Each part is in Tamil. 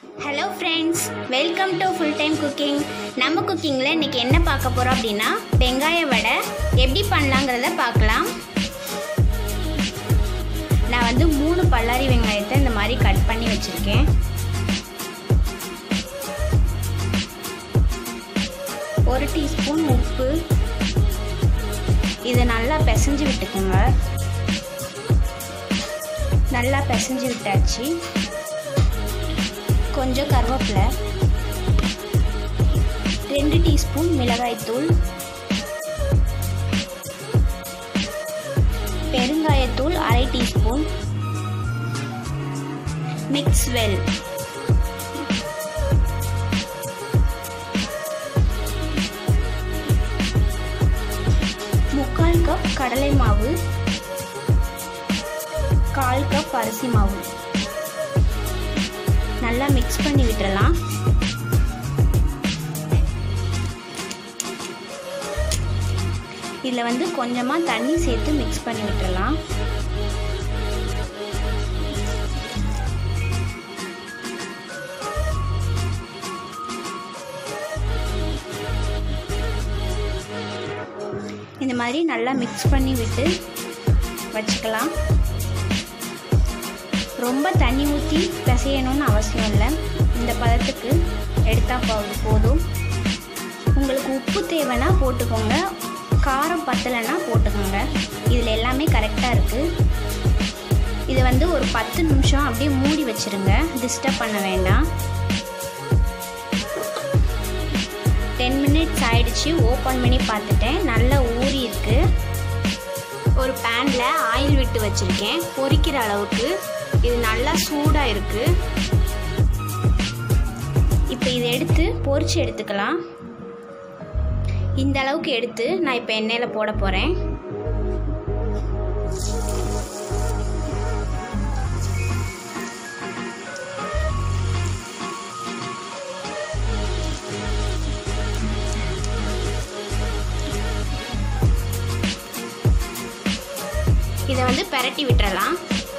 Hello friends, welcome to full time cooking. நம்ம குக்கிங்ல இன்னைக்கு என்ன பார்க்க போறோம் அப்படினா வெங்காய வடை எப்படி பண்ணலாம்ங்கறத பார்க்கலாம். நான் வந்து 3 பல்லாரி வெங்காயத்தை இந்த மாதிரி கட் பண்ணி வச்சிருக்கேன். 1 டீஸ்பூன் உப்பு. இத நல்லா பிசைஞ்சு விட்டுக்கோங்க. நல்லா பிசைஞ்சு விட்டாச்சு. கொஞ்சம் கருவேப்பிலை, 2 டீஸ்பூன் மிளகாய் தூள், பெருங்காயத்தூள் 1/2 டீஸ்பூன், மிக்ஸ் வெல், முக்கால் கப் கடலை மாவு, 1/4 கப் அரிசி மாவு. நல்லா மிக்ஸ் பண்ணி விட்டுறலாம். இதில் வந்து கொஞ்சமாக தண்ணி சேர்த்து மிக்ஸ் பண்ணி விட்டுறலாம். இந்த மாதிரி நல்லா மிக்ஸ் பண்ணி விட்டு வச்சுக்கலாம். ரொம்ப தண்ணி ஊற்றி பிசையணும்னு அவசியம் இல்லை. இந்த பதத்துக்கு எடுத்தால் போதும். உங்களுக்கு உப்பு தேவைன்னா போட்டுக்கோங்க, காரம் பத்தலைன்னா போட்டுக்கோங்க. இதில் எல்லாமே கரெக்டாக இருக்குது. இதை வந்து ஒரு 10 நிமிஷம் அப்படியே மூடி வச்சுருங்க, டிஸ்டர்ப் பண்ண வேண்டாம். 10 மினிட்ஸ் ஆயிடுச்சு. ஓப்பன் பண்ணி பார்த்துட்டேன், நல்லா ஊறி இருக்கு. ஒரு பேனில் ஆயில் விட்டு வச்சுருக்கேன் பொரிக்கிற அளவுக்கு. இது நல்லா சூடாக இருக்குது. இப்போ இதை எடுத்து பொரிச்சு எடுத்துக்கலாம். இந்த அளவுக்கு எடுத்து நான் இப்போ எண்ணெயில் போட போகிறேன். இதை வந்து பிரட்டி விட்டுறலாம்.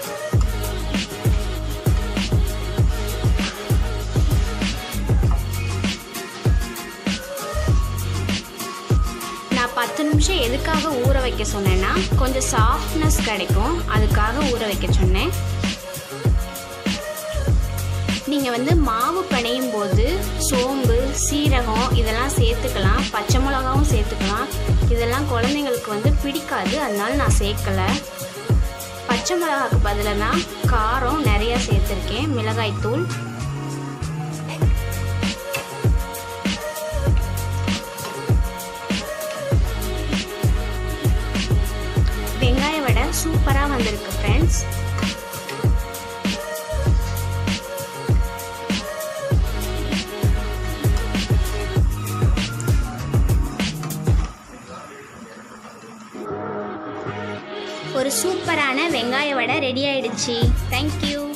நான் 10 நிமிஷம் எதுக்காக ஊற வைக்க சொன்னேன்னா கொஞ்சம் சாஃப்ட்னஸ் கிடைக்கும், அதுக்காக ஊற வைக்க சொன்னேன். நீங்கள் வந்து மாவு பிணையும் போது சோம்பு, சீரகம் இதெல்லாம் சேர்த்துக்கலாம், பச்சை மிளகாவும் சேர்த்துக்கலாம். இதெல்லாம் குழந்தைங்களுக்கு வந்து பிடிக்காது, அதனால நான் சேர்க்கலை. பச்சை மிளகாக்கு பதிலாக நான் காரம் நிறையா சேர்த்துருக்கேன், மிளகாய் தூள். வெங்காய வடை சூப்பராக வந்திருக்கு ஃப்ரெண்ட்ஸ். ஒரு சூப்பரான வெங்காய வடை ரெடி ஆயிடுச்சு. தேங்க்யூ.